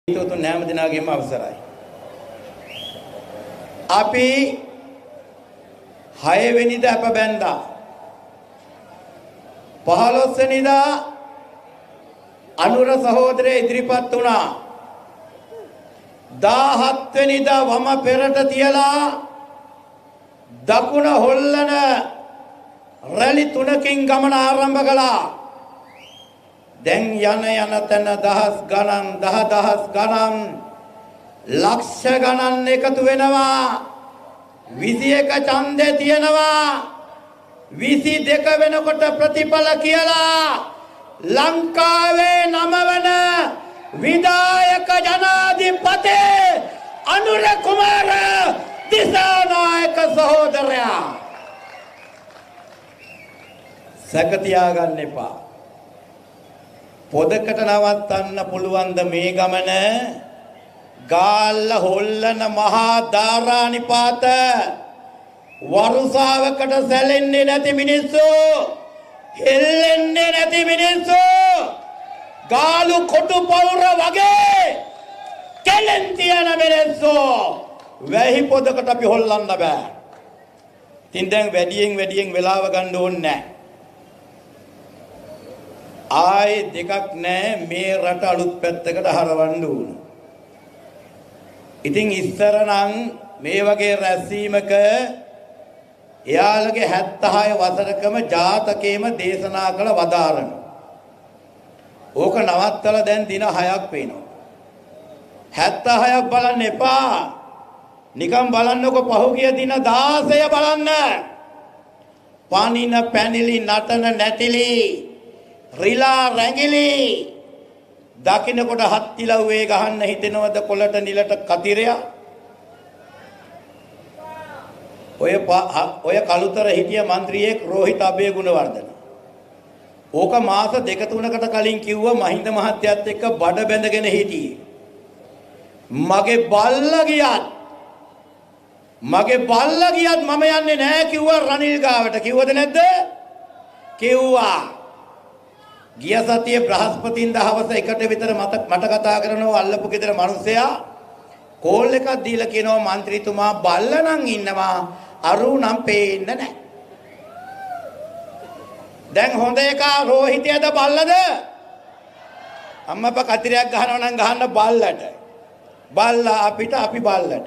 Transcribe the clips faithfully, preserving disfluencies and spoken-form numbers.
itu නෑම දිනාගේම අවසරයි. අපි හය වෙනිදා අප බැන්දා. පහළොස් වෙනිදා අනුර සහෝදරය ඉදිරිපත් වුණා. දාහත් වෙනිදා වම පෙරට තියලා දකුණ හොල්ලන රැලි තුනකින් ගමන ආරම්භ කළා. දැන් යන යන තැන දහස් ගණන් දහ දහස් ගණන් ලක්ෂ ගණන් එකතු වෙනවා. විසි එක ඡන්දේ තියෙනවා. විසි දෙක වෙනකොට ප්‍රතිඵල කියලා ලංකාවේ නම වන විධායක ජනාධිපති අනුර කුමාර දිසානායක සහෝදරයා සැක තියාගන්න එපා. පොදකට නවත්තන්න පුළුවන් ද මේ ගමන? ගාල්ල හොල්ලන මහා ධාරානිපාත වරුසාවකට සැලෙන්නේ නැති මිනිස්සු, හෙල්ලෙන්නේ නැති මිනිස්සු, ගාලු කොටු පවුර වගේ කෙලෙන් තියන මිනිස්සු වැහි පොදකට අපි හොල්ලන්න බෑ. ඉතින් දැන් වැඩියෙන් වැඩියෙන් වෙලාව ගන්න ඕනේ නැහැ. ආයේ දෙකක් නැහැ මේ රට අලුත් පැත්තකට හරවන්න ඕන. ඉතින් ඉස්සර නම් මේ වගේ රැස්වීමක එයාලගේ හැත්තහය වසරකම ජාතකයේම දේශනා කළ වදාරන. ඕක නවත්තලා දැන් දින හයක් වෙනවා. හැත්තහයක් බලන්න එපා. නිකන් බලන්නකො පහුගිය දින දාසය බලන්න. පනින පැනිලි නටන නැටිලි රිලා රැඟිලි දකින්නකොට හත්තිලව්වේ ගහන්න හිතෙනවද කොළට නිලට කතිරයා? ඔය ඔය කලුතර හිටිය മന്ത്രിයෙක් රෝහිත අබේගුණවර්ධන. ඕක මාස දෙක තුනකට කලින් කිව්වා මහින්ද මහත්තයත් එක්ක බඩ බැඳගෙන හිටියේ. මගේ බල්ලා ගියත් මගේ බල්ලා ගියත් මම යන්නේ නැහැ කිව්වා රනිල් ගාවට. කිව්වද නැද්ද? කිව්වා. ගිය සතියේ බ්‍රහස්පතින්දා හවස එකට විතර මට මට කතා කරනවා අල්ලපු ගෙදර මිනිස්සයා කෝල් එකක් දීලා කියනවා മന്ത്രിතුමා බල්ලා නම් ඉන්නවා අරු නම් පේන්නේ නැහැ. දැන් හොඳ එක රෝහිතයද බල්ලාද? අම්මපා කතිරයක් ගහනවා නම් ගහන්න බල්ලට. බල්ලා අපිට අපි බල්ලට.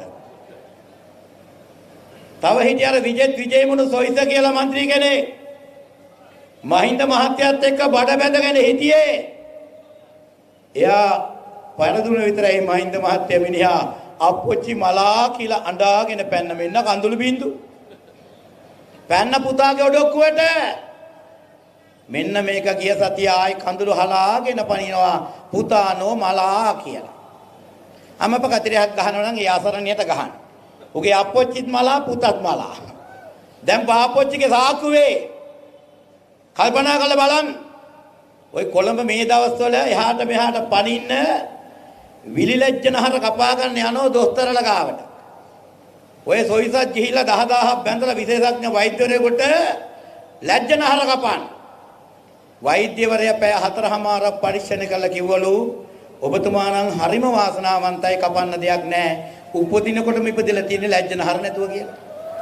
තව හිටියර විජේත් විජේමුණු සොයිස කියලා മന്ത്രി කෙනෙක් මහින්ද මහත්තයත් එක්ක බඩ බැඳගෙන හිටියේ. එයා පරදුන විතරයි මහින්ද මහත්තයා මිනිහා අප්පොච්චි මලා කියලා අඬාගෙන පැන්න මෙන්න කඳුළු බින්දු. පැන්න පුතාගේ ඔඩොක්කුවට. මෙන්න මේක ගිය සතිය ආයි කඳුළු හලාගෙන පනිනවා පුතානෝ මලා කියලා. අම්මපා කතිරයක් ගහනවා නම් ඒ අසරණියට ගහන්න. උගේ අප්පොච්චිත් මලා පුතත් මලා. දැන් බාපොච්චිගේ සාක්කුවේ කල්පනා කරලා බලන්න. ওই කොළඹ මේ දවස්වල එහාට මෙහාට පනින්න විලිලැජ්ජනහර කපා ගන්න යනවා දොස්තරලා ගාවට. ඔය සොයිසත් ගිහිල්ලා දහ දහයක් බැඳලා විශේෂඥ වෛද්‍යවරයෙකුට ලැජ්ජනහර කපන්න. වෛද්‍යවරයා පැය හතරමාරක් පරීක්ෂණ කළා කිව්වලු ඔබතුමා නම් හරිම වාසනාවන්තයි කපන්න දෙයක් නැහැ. උපදිනකොටම ඉපදෙලා තියෙන ලැජ්ජනහර නැතුව කියලා.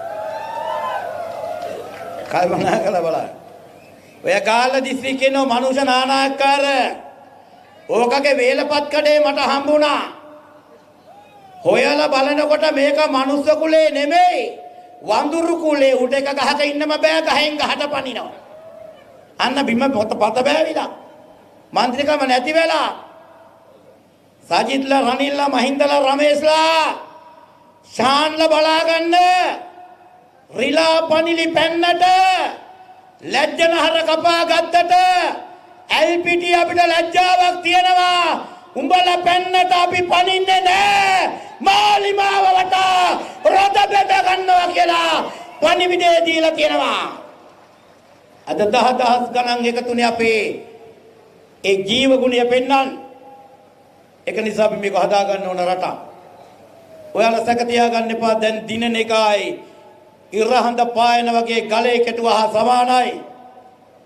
කල්පනා කරලා බලන්න. ඔය ගාල්ල දිස්ත්‍රික්කේ නෝ මනුෂ්‍ය නානායක්කාර ඕකගේ වේලපත් කඩේ මට හම්බුණා. හොයලා බලනකොට මේක මනුස්ස කුලේ නෙමෙයි වඳුරු කුලේ. උඩ එක ගහක ඉන්නම බෑ ගහෙන් ගහට පනිනවා. අන්න බිම පොත පත බෑවිලා. മന്ത്രിකම නැති වෙලා සජිත්ලා රනිල්ලා මහින්දලා රමේස්ලා ශාන්ලා බලාගන්න රිලා පනිලි පෙන්නට ලැජ්ජනහර කපා ගත්තට ඇල්පිටි අපිට ලැජ්ජාවක් තියෙනවා. උඹලා පෙන්නට අපි පනින්නේ නැහැ. මාලිමාව වටා රොද බෙද ගන්නවා කියලා පණිවිඩය දීලා තියෙනවා. අද දහ දහස් ගණන් එකතුනේ අපේ ඒ ජීව ගුණය පෙන්වන්න. ඒක නිසා අපි මේක හදා ගන්න ඕන රට. ඔයාලා සැක තියාගන්න එපා. දැන් දිනන එකයි ඉරහඳ පායන වගේ ගලේ කෙටුවා සමානයි.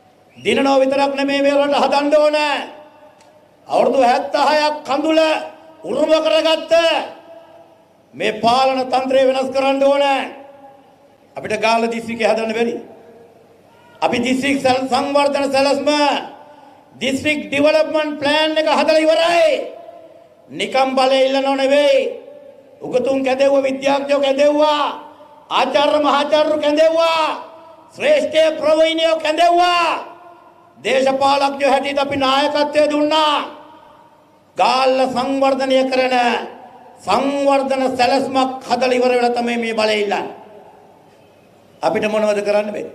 දිනනෝ විතරක් නෙමෙයි මේ රට හදන්න ඕන. අවුරුදු හැත්තෑහක් කඳුල උරුම කරගත්ත මේ පාලන තන්ත්‍රය වෙනස් කරන්න ඕනේ. අපිට ගාල්ල දිස්ත්‍රික්කය හදන්න බැරි. අපි දිස්ත්‍රික් සංවර්ධන සැලැස්ම දිස්ත්‍රික් ඩෙවලොප්මන්ට් ප්ලෑන් එක හදලා ඉවරයි. නිකම් බලේ ඉල්ලනව නෙවෙයි. උගතුන් කැදෙව්වා, විද්‍යාඥයෝ කැදෙව්වා, ආචාර්ය මහාචාර්යෝ කැදෙව්වා, ශ්‍රේෂ්ඨ ප්‍රවීණයෝ කැදෙව්වා. දේශපාලඥයෝ හැටියට අපි නායකත්වය දුන්නා. ගාල්ල සංවර්ධනය කරන සංවර්ධන සැලැස්මක් හදලා ඉවර වෙලා තමයි මේ බලේ ඉල්ලන්නේ. අපිට මොනවද කරන්න බැරි?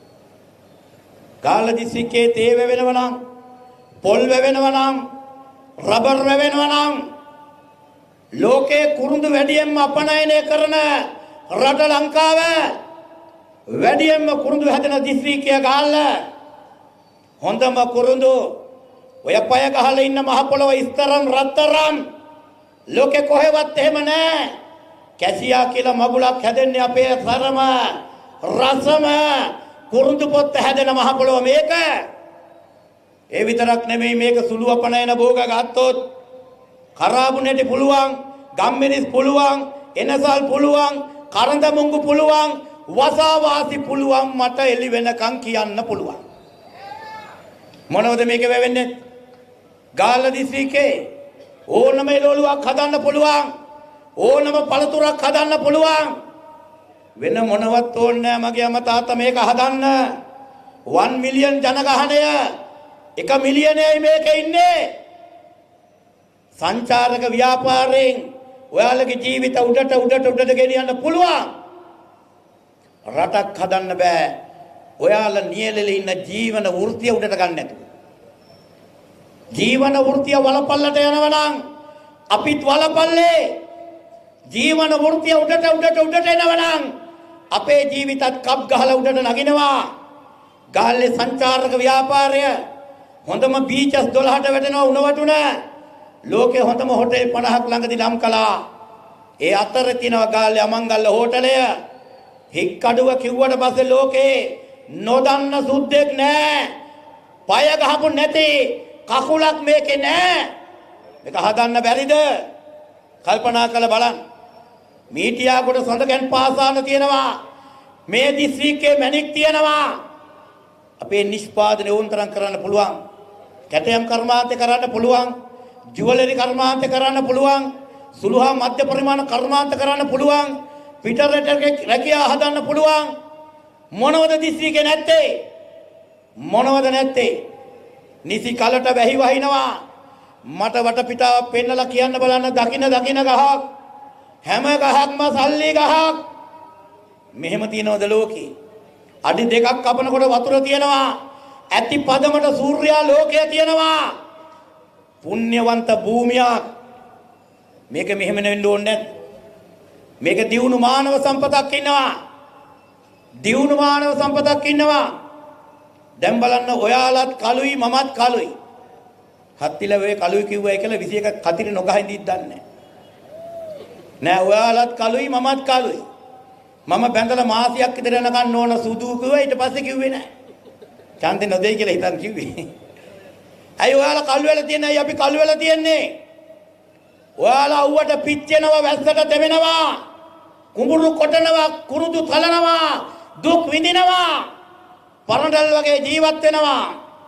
ගාල්ල දිස්ත්‍රික්කයේ තේ වැවෙනවා නම්, පොල් වැවෙනවා නම්, රබර් වැවෙනවා නම්, ලෝකේ කුරුඳු වැඩියෙන්ම අපනයනය කරන රට ලංකාව, වැඩියෙන්ම කුරුඳු හැදෙන දිස්ත්‍රික්කය ගාල්ල. හොඳම කුරුඳු ඔය පය ගහලා ඉන්න මහ පොළොව ඉස්තරම් රත්තරම් ලෝකේ කොහෙවත් එහෙම නැහැ. කැසියා කියලා මගුලක් හැදෙන්නේ අපේ සරම රසම කුරුඳු පොත්ත හැදෙන මහ පොළොව මේක. ඒ විතරක් නෙමෙයි, මේක සුළු අපනයන භෝග ගත්තොත් කරාබුනේටි පුළුවන්, ගම්මිරිස් පුළුවන්, එනසල් පුළුවන්, කරඳ මුංගු පුළුවන්, වසාවාසි පුළුවන්, මට එළි වෙනකන් කියන්න පුළුවන්. මොනවද මේක වෙවෙන්නේ? ගාල්ල දිස්ත්‍රික්කේ ඕනම එළවලුවක් හදන්න පුළුවන්, ඕනම පළතුරක් හදන්න පුළුවන්. වෙන මොනවත් ඕනේ නැහැ මගේ අම්මා තාත්තා මේක හදන්න. one million ජනගහනය, එක මිලියනයි මේකේ ඉන්නේ. සංචාරක ව්‍යාපාරයෙන් ඔයාලගේ ජීවිත උඩට උඩට උඩට ගෙනියන්න පුළුවන්. රටක් හදන්න බෑ ඔයාලා නියැලෙලා ඉන්න ජීවන වෘත්තිය උඩට ගන්න නැතුව. ජීවන වෘත්තිය වලපල්ලට යනවා නම් අපිත් වලපල්ලේ. ජීවන වෘත්තිය උඩට උඩට උඩට එනවා නම් අපේ ජීවිතත් කප් ගහලා උඩට නගිනවා. ගාල්ලේ සංචාරක ව්‍යාපාරය හොඳම බීචස් දොළහට වැටෙනවා උණවටුන. ලෝකේ හොඳම හොටෙල් පනහක් ළඟදී නම් කළා. ඒ අතර තියෙනවා ගාල්ලේ අමංගල්ල හෝටලය. හික්කඩුව කිව්වට පස්සේ ලෝකේ නොදන්න සුද්දෙක් නෑ. පය ගහපු නැති කකුලක් මේකේ නෑ. මේක හදන්න බැරිද? කල්පනා කරලා බලන්න. මීටියාගොඩ සඳකන් පාසාන තියෙනවා. මේ දිස්ත්‍රික්කේ මැණික් තියෙනවා. අපේ නිෂ්පාදනය උන්තරම් කරන්න පුළුවන්. කැටයම් කර්මාන්තය කරන්න පුළුවන්. ජුවලරි කර්මාන්තය කරන්න පුළුවන්. සුළු හා මධ්‍ය පරිමාණ කර්මාන්ත කරන්න පුළුවන්. පිටරට රැකියාව හදන්න පුළුවන්. මොනවද දිස්ත්‍රික්කේ නැත්තේ? මොනවද නැත්තේ? නිසි කලට වැහි වහිනවා. මට වටපිටාව පෙන්නලා කියන්න බලන්න. දකින්න දකින්න ගහක්, හැම ගහක්ම සල්ලි ගහක්. මෙහෙම තියනවද ලෝකේ? අඩි දෙකක් කපනකොට වතුර තියෙනවා. ඇති පදමට සූර්යයා ලෝකය තියෙනවා. පුණ්‍යවන්ත භූමියක්. මේක මෙහෙම නෙවෙන්න ඕනේ නැද්ද? මේක දියුණු මානව සම්පතක් ඉන්නවා. දියුණු මානව සම්පතක් ඉන්නවා. දැන් බලන්න ඔයාලත් කලුයි මමත් කලුයි. හත්තිල වේ කලුයි කිව්වයි කියලා විසි එක කතිරි නොගහින් දිත් දන්නේ නෑ. ඔයාලත් කලුයි මමත් කලුයි. මම බැඳලා මාසයක් විතර යනකන් ඕන සුදු කිව්වා. ඊට පස්සේ කිව්වේ නෑ. ඡන්දේ නොදෙයි කියලා හිතන් කිව්වේ. ඇයි ඔයාලා කළු වෙලා තියන්නේ? ඇයි අපි කළු වෙලා තියන්නේ? ඔයාලා අවුවට පිච්චෙනවා, වැස්සට දෙවෙනවා, කුඹුරු කොටනවා, කුරුදු තලනවා, දුක් විඳිනවා, පරණඩල් වගේ ජීවත් වෙනවා.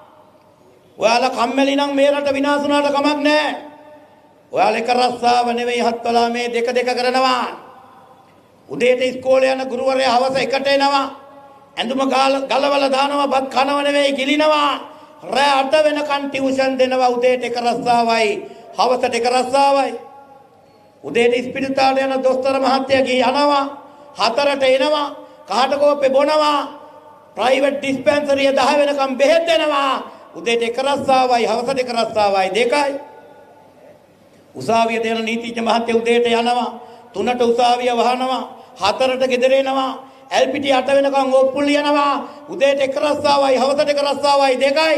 ඔයාලා කම්මැලි නම් මේ රට විනාශ වුණාට කමක් නැහැ. ඔයාලා එක රස්සාව නෙවෙයි හත්වලා මේ දෙක දෙක කරනවා. උදේට ඉස්කෝලේ යන ගුරුවරයා හවස එකට එනවා. ඇඳුම ගලවලා දානවා, බත් කනව නෙවෙයි ගිලිනවා. රෑ අට වෙනකන් ටියුෂන් දෙනවා. උදේට එක රස්සාවයි, හවසට එක රස්සාවයි. උදේට ඉස්පිරිතාලේ යන දොස්තර මහත්තයා ගිහ යනවා. හතරට එනවා. කහට කෝප්පේ බොනවා. ප්‍රයිවට් ඩිස්පෙන්සරිය දහ වෙනකම් බෙහෙත් දෙනවා. උදේට එක රස්සාවයි, හවසට එක රස්සාවයි, දෙකයි. උසාවියට යන නීතිඥ මහත්තයා උදේට යනවා. තුනට උසාවිය වහනවා. හතරට ගෙදර එනවා. එල් පී ටී අට වෙනකම් ඔප්පුල් යනවා. උදේට එක රස්සාවයි, හවසට එක රස්සාවයි, දෙකයි.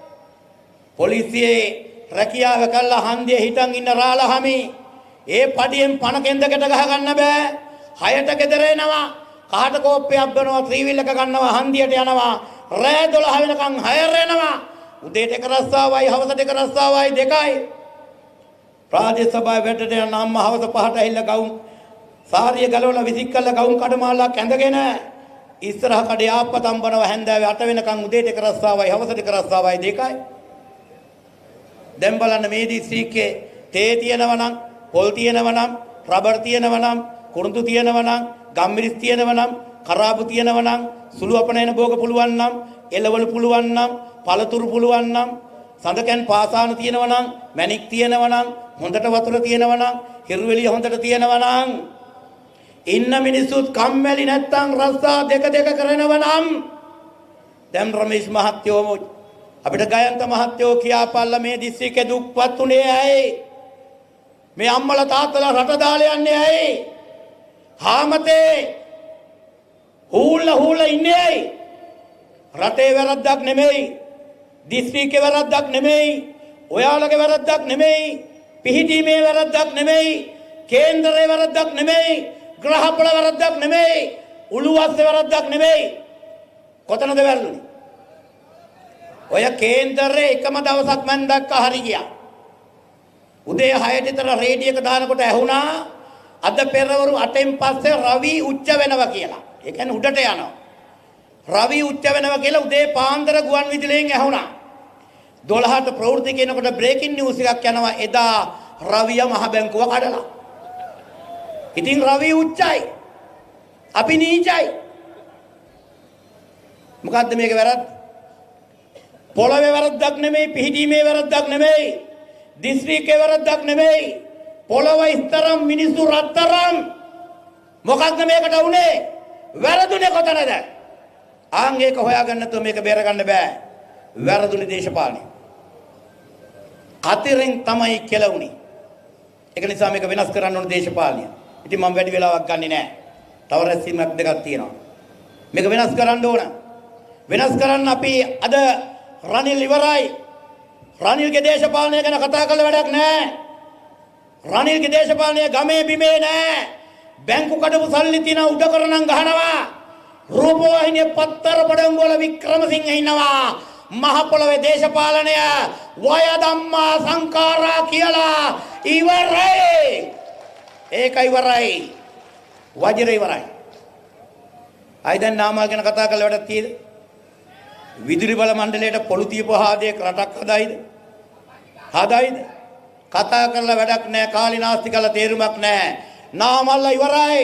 පොලිසියේ රැකියාව කළා හන්දියේ හිටන් ඉන්න රාළහමි. ඒ පඩියෙන් පණ කෙන්දකට ගහ ගන්න බෑ. හයට ගෙදර එනවා. කහට කෝප්පයක් බනවා, ත්‍රිවිල් එක ගන්නවා, හන්දියට යනවා. රෑ දොළහ වෙනකන් හයර එනවා. උදේට එක රස්සාවයි, හවසට එක රස්සාවයි, දෙකයි. ප්‍රාදේශ සභාවේ වැඩට යන අම්ම හවස පහට ඇවිල්ලා ගවුම් සාරිය ගලවලා විසික් කරලා ගවුම් කඩමාලක් ඇඳගෙන ඉස්සරහ කඩේ ආප්පතම් බනව හැන්දෑවේ අට වෙනකන් උදේට එක රස්සාවයි හවසට එක රස්සාවයි දෙකයි. දැන් බලන්න මේ දිස්ත්‍රික්කේ තේ තියෙනවා නම්, පොල් තියෙනවා නම්, රබර් තියෙනවා නම්, කුරුඳු තියෙනවා නම්, ගම්මිරිස් තියෙනවා නම්, කරාබු තියෙනවා නම්, සුළු අපනයන භෝග පුළුවන් නම්, එළවලු පුළුවන් නම්, පළතුරු පුළුවන් නම්, සඳකන් පාසාන තියෙනවා නම්, මැණික් තියෙනවා නම්, හොඳට වතුර තියෙනවා නම්, හිරුවෙලිය හොඳට තියෙනවා නම්, ඉන්න මිනිස්සුත් කම්මැලි නැත්තම් රස්සා දෙක දෙක කරනවා නම්, දැන් රමේෂ් මහත්තයෝ අපිට ගයන්ත මහත්තයෝ කියාපල්ලා මේ දිස්ත්‍රික්කේ දුක්පත් උනේ ඇයි? මේ අම්මලා තාත්තලා රට දාලා යන්නේ ඇයි? හාමතේ හූල්ල හූල්ල ඉන්නේ ඇයි? රටේ වැරද්දක් නෙමෙයි, දිස්ත්‍රික්කේ වැරද්දක් නෙමෙයි, ඔයාලගේ වැරද්දක් නෙමෙයි, පිහිටීමේ වැරද්දක් නෙමෙයි, කේන්දරේ වැරද්දක් නෙමෙයි, ග්‍රහපල වැරද්දක් නෙමෙයි, උළුවස්සේ වැරද්දක් නෙමෙයි. කොතනද වැරදුනේ? ඔය කේන්දරේ එකම දවසක් මම දැක්කා හරි ගියා. උදේ හයට විතර රේඩියෝ එක දානකොට ඇහුණා අද පෙරවරු අටෙන් පස්සේ රවි උච්ච වෙනවා කියලා. ඒ කියන්නේ උඩට යනවා. රවි උච්ච වෙනවා කියලා උදේ පාන්දර ගුවන් විදුලියෙන් ඇහුණා. දොළහට ප්‍රවෘත්ති කියනකොට බ්‍රේකින් නිවුස් එකක් යනවා එදා රවිය මහ බැංකුව කඩලා. ඉතින් රවි උච්චයි. අපි නීචයි. මොකද්ද මේක වැරද්ද? පොළවේ වැරද්දක් නෙමෙයි, පිහිටීමේ වැරද්දක් නෙමෙයි, දිස්ත්‍රික්කේ වැරද්දක් නෙමෙයි, පොළව ඉස්තරම් මිනිස්සු රත්තරම්. මොකක්ද මේකට වුනේ? වැරදුනේ කොතනද? ආන් ඒක හොයාගන්න නැතුව මේක බේර ගන්න බෑ. වැරදුනේ දේශපාලනේ. අතිරෙන් තමයි කෙලවුනේ. ඒක නිසා මේක වෙනස් කරන්න ඕන දේශපාලනය. ඉතින් මම වැඩි වෙලාවක් ගන්නෙ නෑ. තව රැස්වීමක් දෙකක් තියෙනවා. මේක වෙනස් කරන්න ඕන. වෙනස් කරන්න අපි අද රනිල් ඉවරයි. රනිල්ගේ දේශපාලනය ගැන කතා කරලා වැඩක් නෑ. රනිල්ගේ දේශපාලනය ගමේ බිමේ නෑ. බැංකු කඩපු සල්ලි තියන උඩ කරනම් ගහනවා. රූපවාහිනිය පත්තර බඩංගු වල වික්‍රමසිංහ ඉන්නවා. මහ පොළවේ දේශපාලනය වය ධම්මා සංඛාරා කියලා ඉවරයි. ඒක ඉවරයි. වජිර ඉවරයි. අයි දැන් නාමල් ගැන කතා කරලා වැඩක් තියෙද? විදුලි බල මණ්ඩලයට පොළු තියපු ආදේ රටක් හදායිද? හදායිද? කතා කරලා වැඩක් නැහැ. කාලිනාස්ති කරලා තේරුමක් නැහැ. නාමල් ඉවරයි.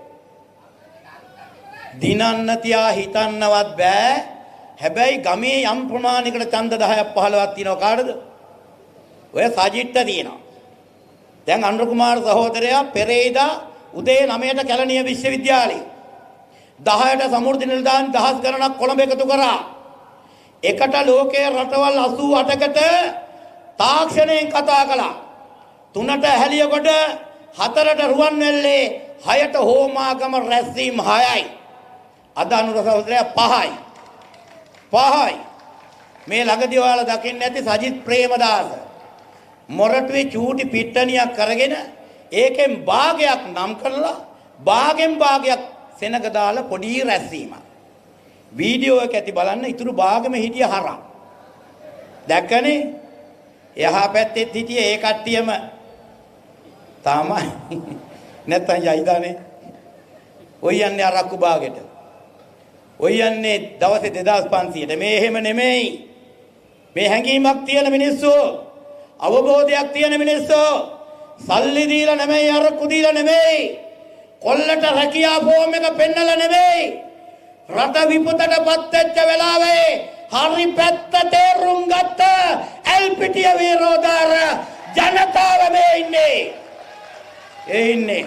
දිනන්න තියා හිතන්නවත් බෑ. හැබැයි ගමේ යම් ප්‍රමාණයකට ඡන්ද දහයක් පහළොවක් තියෙනවා කාටද? ඔය සජිත්ට තියෙනවා. දැන් අනුර කුමාර සහෝදරයා පෙරේදා උදේ නවයට කැලණිය විශ්වවිද්‍යාලේ දහයට සමෘද්ධි නිලධාරි දහස් ගණනක් කොළඹ එකතු කරා. එකට ලෝකයේ රටවල් අසූ අටකට තාක්ෂණයෙන් කතා කළා. තුනට හැලියකොට, හතරට රුවන්වැල්ලේ, හයට හෝමාගම රැස්වීම හයයි. අද අනුර සහෝදරයා පහයි. පහයි. මේ ළඟදී ඔයාලා දකින්න ඇති සජිත් ප්‍රේමදාස මොරටුවේ චූටි පිට්ටනියක් කරගෙන ඒකෙන් භාගයක් නම් කරලා භාගෙන් භාගයක් සෙනග දාලා පොඩි රැස්වීමක්. වීඩියෝ එක ඇති බලන්න. ඊටු භාගෙම හිටිය හරක්. දැක්කනේ? එහා පැත්තෙත් හිටියේ ඒ කට්ටියම තමයි. නැත්තම් යයිදානේ. ඔය යන්නේ අරක්කු භාගෙට. ඔය යන්නේ දවසේ දෙදාස් පන්සීයට. මේ එහෙම නෙමෙයි. මේ හැඟීමක් තියෙන මිනිස්සු, අවබෝධයක් තියෙන මිනිස්සු, සල්ලි දීලා නෙමෙයි, අරක්කු දීලා නෙමෙයි, කොල්ලට රැකියා ෆෝම් එක පෙන්නලා නෙමෙයි, රට විපතටපත් වෙච්ච වෙලාවේ හරි පැත්ත තේරුම් ගත්ත එල්පිටිය විරෝධාර ජනතාව මේ ඉන්නේ. ඒ ඉන්නේ.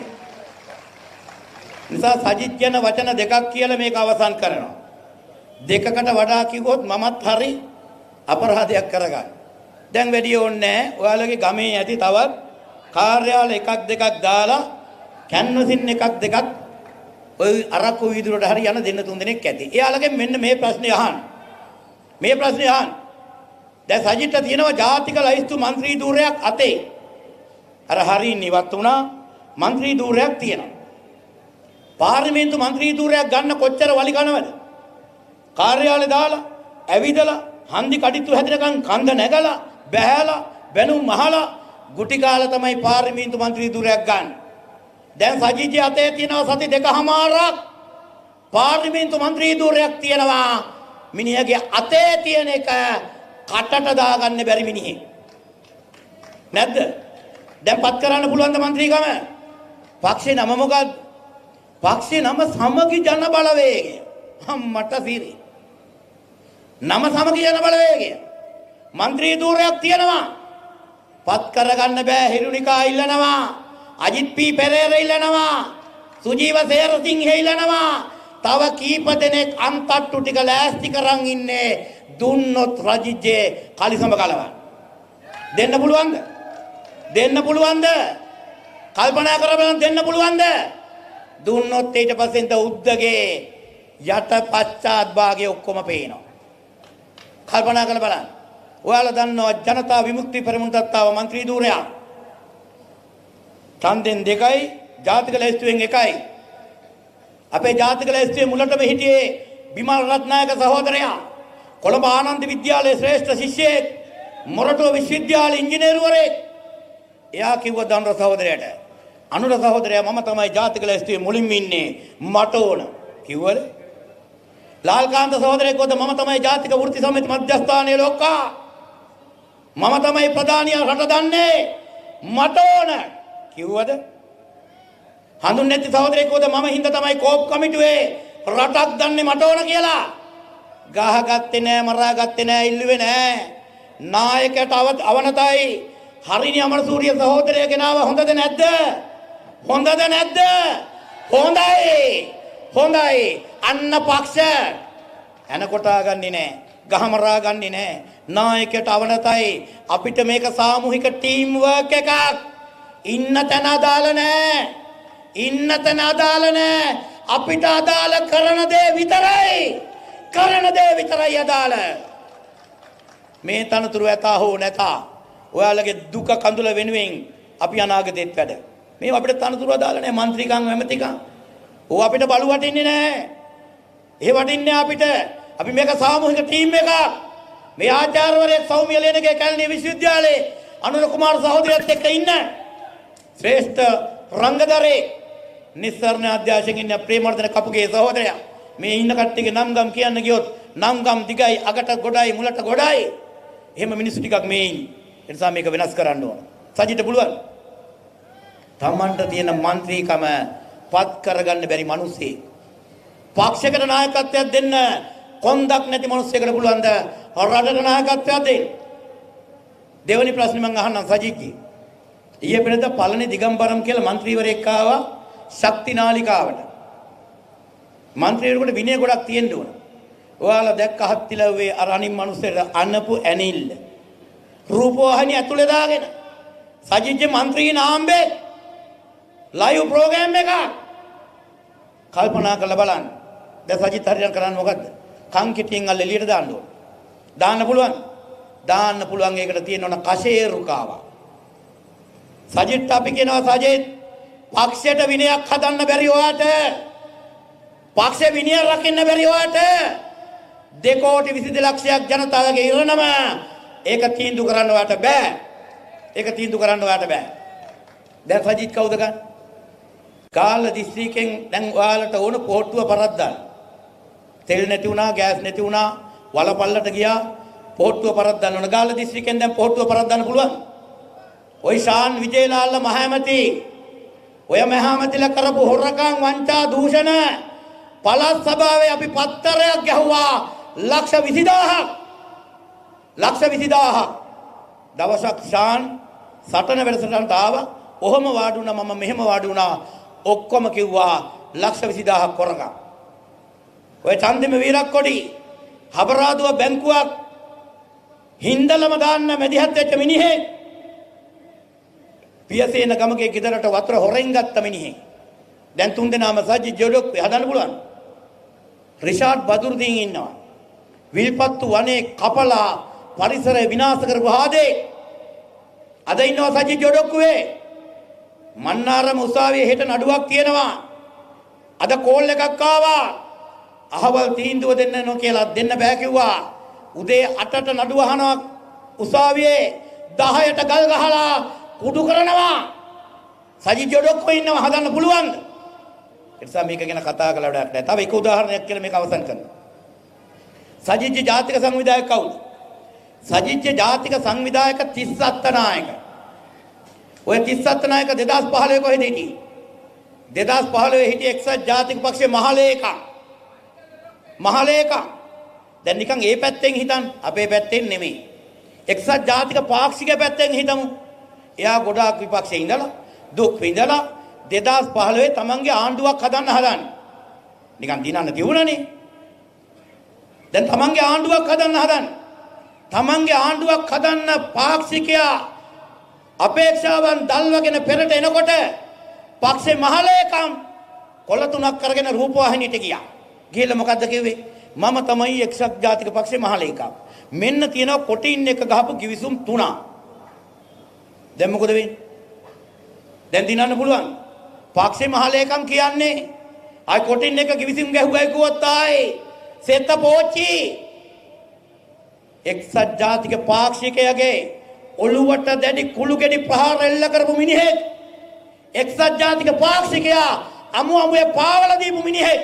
නිසා සජිත් කියන වචන දෙකක් කියලා මේක අවසන් කරනවා. දෙකකට වඩා කිව්වොත් මමත් හරි අපරාධයක් කරගන්න. දැන් වැඩි ඕනේ නැහැ. ඔයාලගේ ගමේ ඇති තවත් කාර්යාල එකක් දෙකක් දාලා කැන්වසින් එකක් දෙකක් ඔය අරක්කු වීදුරට හරි යන දෙන්න තුන් දෙනෙක් ඇති. එයාලගෙන් මෙන්න මේ ප්‍රශ්නේ අහන්න. මේ ප්‍රශ්නේ අහන්න. දැන් සජිත්ට තියෙනවා ජාතික ලයිස්තු മന്ത്രി ධූරයක් අතේ. අර හරින් ඉවත් වුණා. മന്ത്രി ධූරයක් තියෙනවා. පාර්ලිමේන්තු മന്ത്രി ධූරයක් ගන්න කොච්චර වලි කනවද? කාර්යාලේ දාලා ඇවිදලා හන්දි කඩਿੱතු හැදෙනකන් කන්ද නැගලා බැහැලා බැනුම් අහලා ගුටි කාලා තමයි පාර්ලිමේන්තු මන්ත්‍රී ධුරයක් ගන්න. දැන් සජිත්ගේ අතේ තියෙනවා සති දෙකමාරක් පාර්ලිමේන්තු මන්ත්‍රී ධුරයක් තියෙනවා. මිනිහගේ අතේ තියෙන එක කටට දාගන්න බැරි මිනිහෙක්. නැද්ද? දැන් පත් කරන්න පුළුවන් ද മന്ത്രിකම? පක්ෂේ නම මොකක්ද? පක්ෂේ නම සමගි ජන බලවේගය. අම්මට සිරි. නම සමගි ජන බලවේගය. മന്ത്രി ධූරයක් තියෙනවා. පත් කරගන්න බෑ හිරුනිකා ඉල්ලනවා. අජිත් පී පෙරේරා ඉල්ලනවා. සුජීව සේරසිංහ ඉල්ලනවා. තව කීප දෙනෙක් අන්තට්ටු ටික ලෑස්ති කරන් ඉන්නේ. දුන්නොත් රජිජේ කලිසම කලවන්න. දෙන්න පුළුවන්ද? දෙන්න පුළුවන්ද? කල්පනා කරලා දෙන්න පුළුවන්ද? දුන්නොත් ඊට පස්සේ ද උද්දගේ යට පශ්චාත් භාගයේ ඔක්කොම පේනවා. කල්පනා කරලා බලන්න. ඔයාලා දන්නවා ජනතා විමුක්ති පෙරමුණටත් මන්ත්‍රී ධූරයක්. ඡන්දෙන් දෙකයි ජාතික ලැයිස්තුවෙන් එකයි. අපේ ජාතික ලැයිස්තුවේ මුලටම හිටියේ බිමල් රත්නායක සහෝදරයා. කොළඹ ආනන්ද විද්‍යාලයේ ශ්‍රේෂ්ඨ ශිෂ්‍යයෙක්. මොරටුව විශ්වවිද්‍යාලයේ ඉංජිනේරුවරයෙක්. එයා කිව්වා දනුර සහෝදරයාට අනුර සහෝදරයා මම තමයි ජාතික ලැයිස්තුවේ මුලින්ම ඉන්නේ මට ඕන කිව්වද? ලාල්කාන්ත සහෝදරයෙක් කිව්වද මම තමයි ජාතික වෘත්ති සමිති මධ්‍යස්ථානයේ ලෝකා මම තමයි ප්‍රධානියා රට දන්නේ මට ඕන කිව්වද? හඳුන්නැති සහෝදරයෙක් කිව්වද මම හින්දා තමයි කෝප් කමිටුවේ රටක් දන්නේ මට ඕන කියලා? ගහගත්තේ නෑ මරාගත්තේ නෑ ඉල්ලුවේ නෑ නායකයට අවනතයි. හරිනි අමරසූරිය සහෝදරය ගෙනාව හොඳද නැද්ද? හොඳද නැද්ද? හොඳයි. හොඳයි. අන්න පක්ෂ එනකොටා ගන්නේ නැහැ. ගහමරා ගන්නේ නැහැ. නායකයට අවනතයි. අපිට මේක සාමූහික ටීම් වර්ක් එකක්. ඉන්න තැන අදාළ නැහැ. ඉන්න තැන අදාළ නැහැ. අපිට අදාළ කරන දේ විතරයි. කරන දේ විතරයි අදාළ. මේ තනතුරු ඇතා හෝ නැතා ඔයාලගේ දුක කඳුල වෙනුවෙන් අපි අනාගතෙත් වැඩ. මේ අපිට තනතුරු අදාළ නැහැ മന്ത്രിකම් ඇමතිකම්. ඕව අපිට බලු වටින්නේ නැහැ. ඒ වටින්නේ අපිට. අපි මේක සාමූහික ටීම් එකක්. මේ ආචාර්යවරයෙක් සෞම්‍ය ලේනගේ කැලණිය විශ්වවිද්‍යාලයේ අනුර කුමාර සහෝදරයත් එක්ක ඉන්න ශ්‍රේෂ්ඨ රංගදරේ නිස්සරණ අධ්‍යක්ෂකෙන් ඉන්න ප්‍රේමවර්ධන කපුගේ සහෝදරයා. මේ ඉන්න කට්ටියගේ නම් ගම් කියන්න ගියොත් නම් ගම් දිගයි අගට ගොඩයි මුලට ගොඩයි. එහෙම මිනිස්සු ටිකක් මේ ඉන්නේ. ඒ නිසා මේක වෙනස් කරන්න ඕන. සජිත පුළුවන්. තමන්ට තියෙන മന്ത്രിකම පත් කරගන්න බැරි මිනිස්සෙක්. පක්ෂයකට නායකත්වයක් දෙන්න කොන්දක් නැති මිනිස්සෙකුට පුළුවන් ද රටට නායකත්වයක් දෙන්න? දෙවෙනි ප්‍රශ්නේ මම අහන්නම් සජිත්ගේ. ඊයේ පෙරේද පළනි දිගම්බරම් කියලා മന്ത്രിවරයෙක් ආවා ශක්ති නාලිකාවට. മന്ത്രിවරයෙකුට විනය ගොඩක් තියෙන්න ඕන. ඔයාලා දැක්ක හත්තිලව්වේ අර අනින් මිනිස්සෙට අනපු ඇනිල්ල. රූපවාහිනිය ඇතුලේ දාගෙන සජිත්ගේ മന്ത്രി නාම්බේ ලයිව් ප්‍රෝග්‍රෑම් එකක් කල්පනා කරලා බලන්න. දැන් සජිත් හරියට කරන්නේ මොකද්ද? කන් කිටියෙන් අල්ල එළියට දාන්න ඕන. දාන්න පුළුවන්. දාන්න පුළුවන්. ඒකට තියෙන ඕන කෂේ රුකාව. සජිත් අපි කියනවා සජිත් පක්ෂයට විනයක් හදන්න බැරි ඔයාට. පක්ෂේ විනය රකින්න බැරි ඔයාට. දෙකෝටි විසි දෙක ලක්ෂයක් ජනතාවගේ ඉරණම ඒක තීන්දුව කරන්න ඔයාට බෑ. ඒක තීන්දුව කරන්න ඔයාට බෑ. දැන් සජිත් කවුද ගන්න? ගාල්ල දිස්ත්‍රික්කෙන් දැන් ඔයාලට ඕන පොට්ටුව පරද්දන්න. තෙල් නැති වුණා, ගෑස් නැති වුණා, වලපල්ලට ගියා, පොට්ටුව පරද්දන්න ඕන. ගාල්ල දිස්ත්‍රික්කෙන් දැන් පොට්ටුව පරද්දන්න පුළුවන්. ඔය ශාන් විජේලාල්ල මහමැති, ඔය මහමැතිලා කරපු හොරකම්, වංචා, දූෂණ පළාත් සභාවේ අපි පත්තරයක් ගැහුවා ලක්ෂ විසි දාහක්. ලක්ෂ විසි දාහක්. දවසක් ශාන් සටන වැඩසටහනට ආවා. ඔහොම වාඩි වුණා, මම මෙහෙම වාඩි වුණා. ඔක්කොම කිව්වා ලක්ෂ විසි දාහක් කරගන්න. ඔය චන්දිම වීරක්කොඩි හබරාදුව බැංකුවක් හින්දලම දාන්න මැදිහත් වෙච්ච මිනිහෙක්. පියසේන ගමගේ ගෙදරට වතුර හොරෙන් ගත්ත මිනිහෙක්. දැන් තුන් දෙනාම සජිත් ජොඩොක් හදන්න පුළුවන්. රිෂාඩ් බදුරුදීන් ඉන්නවා. විල්පත්තු වනේ කපලා පරිසරය විනාශ කරපු හාදේ. අද ඉන්නවා සජිත් ජොඩොක්කුවේ. මන්නාරම උසාවියේ හෙට නඩුවක් තියෙනවා. අද කෝල් එකක් ආවා. අහවල් තීන්දුව දෙන්න නෝ කියලා දෙන්න බෑ කිව්වා. උදේ අටට නඩුව අහනවා උසාවියේ දහයට ගල් ගහලා කුඩු කරනවා. සජිත් ඔඩොක්කෝ ඉන්නව හදන්න පුළුවන්ද? ඒ නිසා මේක ගැන කතා කළා වැඩක් නැහැ. තව එක උදාහරණයක් කියලා මේක අවසන් කරනවා. සජිත් ජාතික සංවිධායක කවුද? සජිත් ජාතික සංවිධායක තිස් අත්තනායක. ඔය තිස් අත්තනායක දෙදාස් පහළොව කොහෙද හිටියේ? දෙදාස් පහළොව හිටියේ එක්සත් ජාතික පක්ෂයේ මහලේකම්. මහලේකම්. දැන් නිකන් ඒ පැත්තෙන් හිතන්න. අපේ පැත්තෙන් නෙමෙයි. එක්සත් ජාතික පාක්ෂික පැත්තෙන් හිතමු. එයා ගොඩාක් විපක්ෂයේ ඉඳලා දුක් විඳලා දෙදාස් පහළොව තමන්ගේ ආණ්ඩුවක් හදන්න හදන්නේ. නිකන් දිනන්න තියුණානේ. දැන් තමන්ගේ ආණ්ඩුවක් හදන්න හදන්නේ. තමන්ගේ ආණ්ඩුවක් හදන්න පාක්ෂිකයා අපේක්ෂාවන් දල්වගෙන පෙරට එනකොට පක්ෂේ මහලේකම් කොළ තුනක් කරගෙන රූපවාහිනියට ගියා. ගිහලා මොකද්ද කිව්වේ? මම තමයි එක්සත් ජාතික පක්ෂේ මහලේකම්. මෙන්න තියෙනවා කොටින් එක ගහපු කිවිසුම් තුනක්. දැන් මොකද වෙන්නේ? දැන් දිනන්න පුළුවන්. පක්ෂේ මහලේකම් කියන්නේ ආයි කොටින් එක කිවිසුම් ගැහුවයි කිව්වොත් ආයි සෙත්ත පෝච්චි. එක්සත් ජාතික පාක්ෂිකයගේ ඔළුවට දැඩි කුළු ගෙඩි ප්‍රහාර එල්ල කරපු මිනිහෙක්. එක්සත් ජාතික පාක්ෂිකයා අමු අමුයේ පාවල දීපු මිනිහෙක්.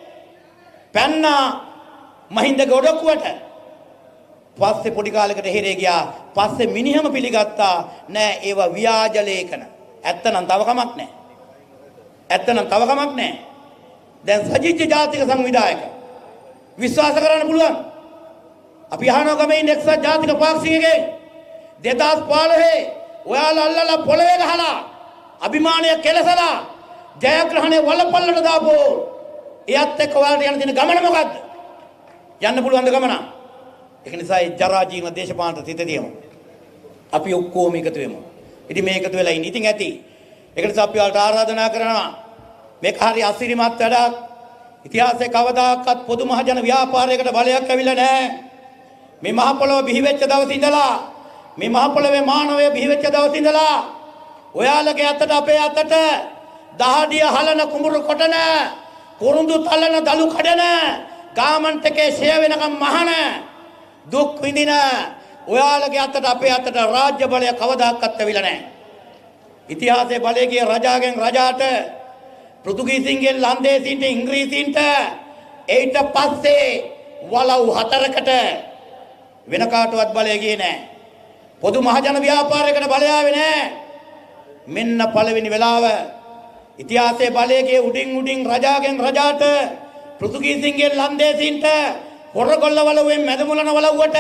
පැන්නා මහින්ද ගොඩකුවට. පස්සේ පොඩි කාලයකට හිරේ ගියා. පස්සේ මිනිහම පිළිගත්තා නෑ ඒවා ව්‍යාජ ලේඛන. ඇත්තනම් තව කමක් නෑ. ඇත්තනම් තව කමක් නෑ. දැන් සජිත් ජාතික සංවිධායක විශ්වාස කරන්න පුළුවන්. අපි අහනවා ගමේ ඉන්න එක්සත් ජාතික පාක්ෂිකයෙක් දෙදාස් පහළොව ඔයාලා අල්ලලා පොළවේ ගහලා අභිමානය කෙලසලා ජයග්‍රහණය වලපල්ලට දාපෝ. එයත් එක්ක ඔයාලට යන දින ගමන මොකද්ද? යන්න පුළුවන් ද ගමන? ඒක නිසා ඒ ජරා ජීවන දේශපාලන තිතදියම අපි ඔක්කොම එකතු වෙමු. ඉතින් මේ එකතු වෙලා ඉන්න. ඉතින් ඇති. ඒක නිසා අපි ඔයාලට ආරාධනා කරනවා. මේක හරි අසිරිමත් වැඩක්. ඉතිහාසයේ කවදාකවත් පොදු මහජන ව්‍යාපාරයකට බලයක් ඇවිල්ලා නැහැ. මේ මහ පොළොව බිහි වෙච්ච දවසේ ඉඳලා මේ මහ පොළොවේ මානවය බිහි වෙච්ච දවසේ ඉඳලා ඔයාලගේ අතට අපේ අතට දහඩිය හලන කුඹුරු කොටන කුරුඳු තලන දලු කඩන ගාමන්ට් එකේ ෂෙයා වෙනකම් මහන දුක් විඳින ඔයාලගේ අතට අපේ අතට රාජ්‍ය බලය කවදාකවත් ඇවිල්ලා නැහැ. ඉතිහාසයේ බලයේ රජාගෙන් රජාට පෘතුගීසින්ගෙන් ලන්දේසීන්ට ඉංග්‍රීසීන්ට ඊට පස්සේ වලව් හතරකට වෙන කාටවත් බලය ගියේ නැහැ. පොදු මහජන ව්‍යාපාරයකට බලය ආවේ නැහැ. මෙන්න පළවෙනි වෙලාව ඉතිහාසයේ බලයේ උඩින් උඩින් රජාගෙන් රජාට පෘතුගීසින්ගෙන් ලන්දේසීන්ට හොරගොල්ල වලවෙන් මැදමුලන වලව්වට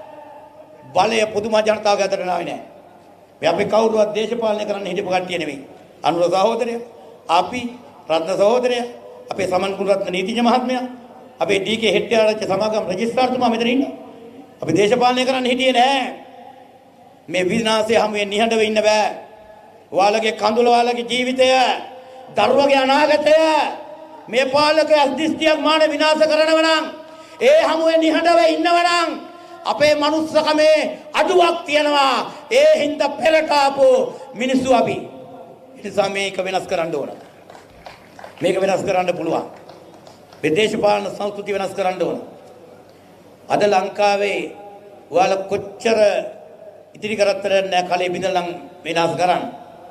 බලය පොදු මහ ජනතාවගේ අතට නාවේ නැහැ. මේ අපි කවුරුවත් දේශපාලනය කරන්න හිටපු කට්ටිය නෙවෙයි. අනුර සහෝදරයා, අපි රත්න සහෝදරයා, අපේ සමන් කුලරත්න නීතිඥ මහත්මයා, අපේ ඩී.කේ හෙට්ටිආරච්චි සමාගම් රෙජිස්ට්‍රාර්තුමා මෙතන ඉන්නවා. අපි දේශපාලනය කරන්න හිටියේ නැහැ. මේ විනාශය හැමුවේ නිහඬව ඉන්න බෑ. ඔයාලගේ කඳුල ඔයාලගේ ජීවිතය, දරුවගේ අනාගතය මේ පාලක අධිෂ්ඨියක් මාන විනාශ කරනව නම් ඒ හැමුවේ නිහඬව ඉන්නව නම් අපේ මනුස්සකමේ අඩුවක් තියෙනවා. ඒ හින්දා පෙරට ආපු මිනිස්සු අපි. ඒ නිසා මේක වෙනස් කරන්න ඕන. මේක වෙනස් කරන්න පුළුවන්. මේ දේශපාලන සංස්කෘතිය වෙනස් කරන්න ඕන. අද ලංකාවේ ඔයාලා කොච්චර ඉතිරි කරත්තර නැහැ කලේ බිඳලන් විනාශ කරන්න.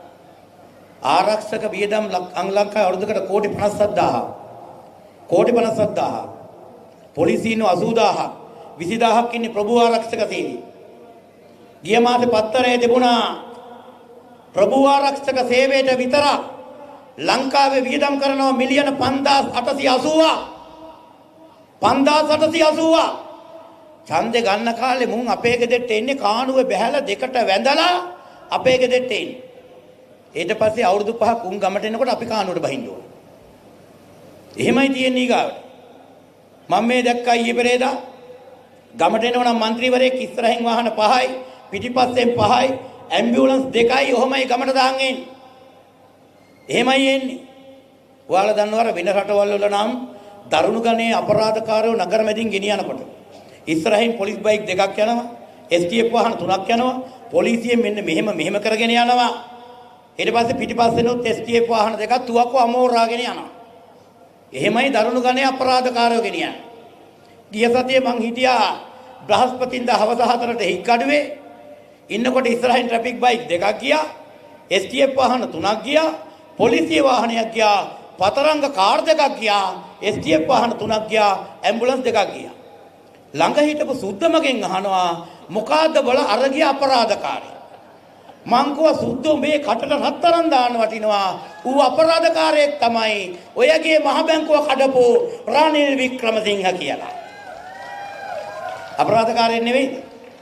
ආරක්ෂක වියදම් ලංකාවේ අවුරුද්දකට කෝටි පනස් හදාහක්. කෝටි පනස් හදාහක්. පොලිසියන අසූ දාහක්. විසි දාහක් ඉන්නේ ප්‍රභූ ආරක්ෂක සේවයේ. ගිය මාසේ පත්තරේ තිබුණා ප්‍රභූ ආරක්ෂක සේවයට විතරක් ලංකාවේ වියදම් කරනවා මිලියන පන්දාස් අටසිය අසූවක්. පන්දාස් අටසිය අසූවක්. ඡන්දේ ගන්න කාලේ මුන් අපේ ගෙදරට එන්නේ කාණුවේ බැහැලා දෙකට වැඳලා අපේ ගෙදරට එන්නේ. ඊට පස්සේ අවුරුදු පහක් උන් ගමට එනකොට අපි කාණුවට බහින්න ඕන. එහෙමයි තියෙන්නේ ඊගාවට. මම මේ දැක්කා ඊයේ පෙරේදා ගමට එනවනම් മന്ത്രിවරයෙක් ඉස්සරහින් වාහන පහයි පිටිපස්සෙන් පහයි ඇම්බියුලන්ස් දෙකයි ඔහොමයි ගමට දාන් එන්නේ. එහෙමයි එන්නේ. ඔයාලා දන්නවර වෙන රටවල් වල නම් දරුණු ගණේ අපරාධකාරයෝ නගර මැදින් ගෙනියනකොට ඉස්සරහින් පොලිස් බයික් දෙකක් යනවා, එස් ටී එෆ් වාහන තුනක් යනවා, පොලිසියෙන් මෙන්න මෙහෙම මෙහෙම කරගෙන යනවා. ඊට පස්සේ පිටිපස්සෙනොත් එස් ටී එෆ් වාහන දෙකක් තුවක්කු අමෝරාගෙන යනවා. එහෙමයි දරුණු ගණේ අපරාධකාරයෝ ගෙනියන්නේ. ගිය සතියේ මං හිටියා බ්‍රහස්පතින්දා හවස හතරට හික්කඩුවේ. ඉන්නකොට ඉස්සරහින් ට්‍රැෆික් බයික් දෙකක් ගියා. S T F වාහන තුනක් ගියා, පොලිසිය වාහනයක් ගියා, පතරංග කාර් දෙකක් ගියා, S T F වාහන තුනක් ගියා, ඇම්බුලන්ස් දෙකක් ගියා. ළඟ හිටපු සුද්දමගෙන් අහනවා මොකಾದ බල අරගිය අපරාධකාරී. මං කව සුද්ද මේ කටට රත්තරන් දාන්න වටිනවා. ඌ අපරාධකාරයෙක් තමයි ඔයගේ මහ බැංකුව කඩපු රනිල් වික්‍රමසිංහ කියලා. අපරාධකාරයෙක් නෙවෙයිද?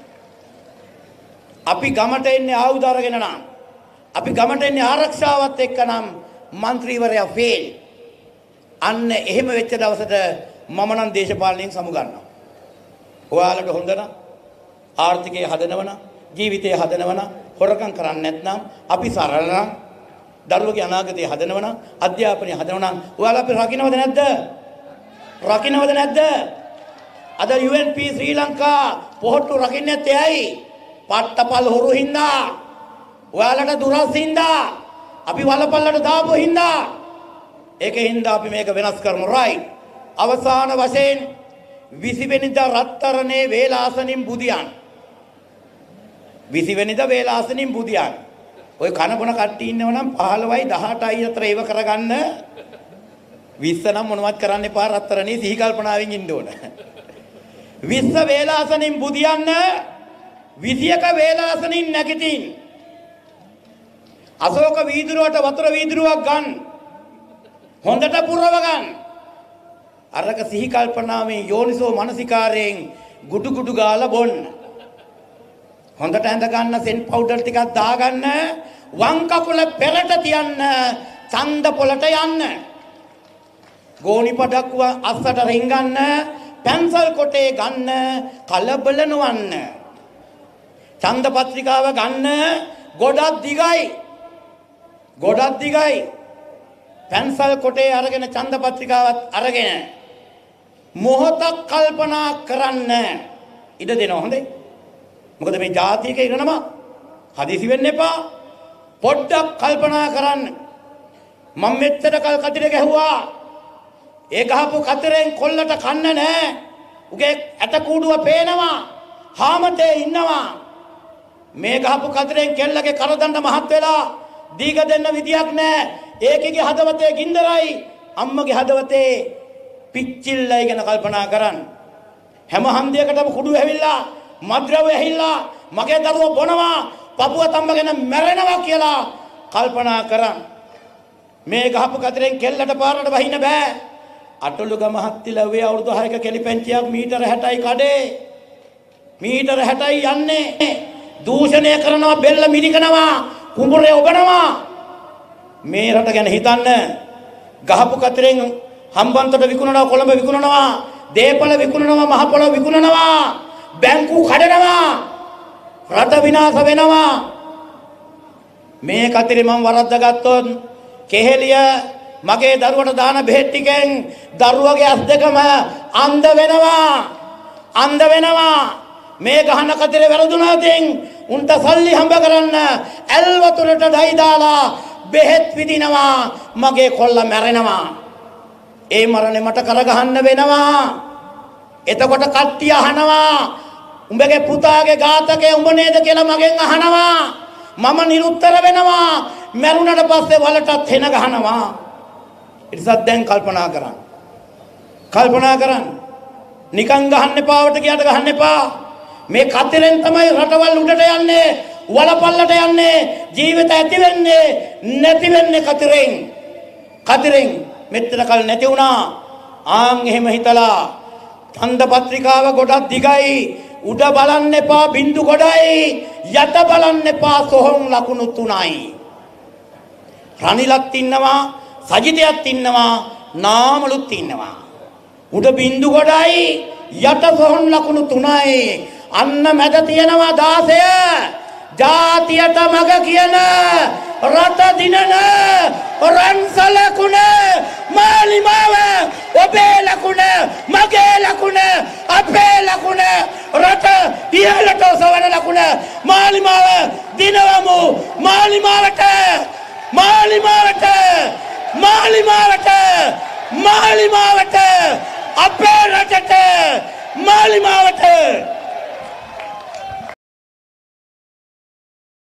අපි ගමට එන්නේ ආයුධ අරගෙන නම්, අපි ගමට එන්නේ ආරක්ෂාවත් එක්ක නම් മന്ത്രിවරයා ෆේල්. අන්න එහෙම වෙච්ච දවසට මම නම් දේශපාලනයෙන් සමු ගන්නවා. ඔයාලට හොඳ නම් ආර්ථිකය හදනව නම්, ජීවිතය හදනව නම්, හොරකම් කරන්නේ නැත්නම්, අපි සරල නම්, දරුවගේ අනාගතය හදනව නම්, අධ්‍යාපනය හදනව නම් ඔයාලා අපි රකින්නවද නැද්ද? රකින්නවද නැද්ද? අද U N P ශ්‍රී ලංකා පොහොට්ටු රකින්නේ නැත්තේ ඇයි? පට්ටපල් හොරු හින්දා, ඔයාලට දුරස් හින්දා, අපි වලපල්ලට දාපු හින්දා. ඒකේ හින්දා අපි මේක වෙනස් කරමු. රයිට්. අවසාන වශයෙන් විසි වෙනිදා රත්තරනේ වේලාසනින් බුදියන්. විසි වෙනිදා වේලාසනින් බුදියන්. ඔය කන බොන කට්ටිය ඉන්නව නම් පහළොවයි දහඅටයි අතර ඒව කරගන්න. විස්ස නම් මොනවත් කරන්න එපා, රත්තරනේ සිහි කල්පනාවෙන් ඉන්න ඕන. විස්ස වේලාසනින් බුදියන්න, විසි එක වේලාසනින් නැගිටින්. අශෝක වීදුරුවට වතුර වීදුරුවක් ගන්න. හොඳට පුරව ගන්න. අරක සිහි කල්පනාවෙන් යෝනිසෝ මනසිකාරයෙන් ගුඩු ගුඩු ගාලා බොන්න. හොඳට ඇඳ ගන්න, සෙන් පවුඩර් ටිකක් දාගන්න, වම් කකුල පෙරට තියන්න, ඡන්ද පොලට යන්න. ගෝණි පඩක්කුව අස්සට රිංගන්න, පැන්සල් කොටේ ගන්න, කලබල නොවන්න. ඡන්ද පත්‍රිකාව ගන්න, ගොඩක් දිගයි. ගොඩක් දිගයි. පැන්සල් කොටේ අරගෙන ඡන්ද පත්‍රිකාවත් අරගෙන මොහොතක් කල්පනා කරන්න ඉඩ දෙනවා. හොඳේ. මොකද මේ ජාතියක ඉරනම හදිසි වෙන්න එපා. පොඩ්ඩක් කල්පනා කරන්න. මම මෙච්චර කල් කතිර ගැහුවා. ඒ ගහපු කතරෙන් කොල්ලට කන්න නැහැ. උගේ ඇට කූඩුව පේනවා. හාමතේ ඉන්නවා. මේ ගහපු කතරෙන් කෙල්ලගේ කරදඬ මහත් වෙලා දීග දෙන්න විදියක් නැහැ. ඒකගේ හදවතේ ගින්දරයි, අම්මගේ හදවතේ පිච්චිල්ලයි ගැන කල්පනා කරන්න. හැම හන්දියකටම කුඩු ඇවිල්ලා, මද්‍රව්‍ය ඇහිලා, මගේ දරුවෝ බොනවා, පපුව තම්බගෙන මැරෙනවා කියලා කල්පනා කරන්න. මේ ගහපු කතරෙන් කෙල්ලට පාරට වහින්න බෑ. අටලුග මහත්තිලා වේ අවුරුදු හයක කෙලිපැංචියක් මීටර හැටයි කඩේ. මීටර හැටයි යන්නේ. දූෂණය කරනවා, බෙල්ල මිරිකනවා, කුඹුරේ ඔබනවා. මේ රට ගැන හිතන්න. ගහපු කතරෙන් හම්බන්තොට විකුණනවා, කොළඹ විකුණනවා, දේපල විකුණනවා, මහ පොළොව විකුණනවා, බැංකු කඩනවා, රට විනාශ වෙනවා. මේ කතරේ මම වරද්ද ගත්තොත් කෙහෙලිය මගේ දරුවට දාන බෙහෙත් ටිකෙන් දරුවගේ අස් දෙකම අන්ධ වෙනවා, අන්ධ වෙනවා. මේ ගහන කතරේ වැරදුනාතින් උන්ට සල්ලි හම්බ කරන්න ඇල් වතුරට ඩයි දාලා බෙහෙත් විදිනවා, මගේ කොල්ල මැරෙනවා. ඒ මරණය මට කරගහන්න වෙනවා. එතකොට කට්ටිය අහනවා, උඹගේ පුතාගේ ඝාතකය උඹ නේද කියලා මගෙන් අහනවා. මම නිරුත්තර වෙනවා. මැරුණට පස්සේ වලටත් හෙන ගහනවා. ඉතින් දැන් කල්පනා කරන්න. කල්පනා කරන්න. නිකන් ගහන්න එපා, වට ගියට ගහන්න එපා. මේ කතරෙන් තමයි රටවල් උඩට යන්නේ, වලපල්ලට යන්නේ, ජීවිත ඇති වෙන්නේ, නැති වෙන්නේ කතරෙන්. කතරෙන් මෙතන කල් නැති වුණා. ආන් එහෙම හිතලා ඡන්ද පත්‍රිකාව ගොඩක් දිගයි. උඩ බලන්න එපා, බින්දු ගොඩයි. යට බලන්න එපා, සොහොන් ලකුණු තුනයි. රනිලත් ඉන්නවා, සජිතයත් ඉන්නවා, නාමලුත් ඉන්නවා. උඩ බින්දු ගොඩයි, යට සොහොන් ලකුණු තුනයි. අන්න මැද තියෙනවා දාසය. ජාතියට මග කියන, රට දිනන රන්සලකුණ, මාලිමාව ඔබේ ලකුණ, මගේ ලකුණ, අපේ ලකුණ, රට ඉහළට ඔසවන ලකුණ. මාලිමාව දිනවමු. මාලිමාවට, මාලිමාවට, මාලිමාවට, මාලිමාවට, අපේ රටට, මාලිමාවට.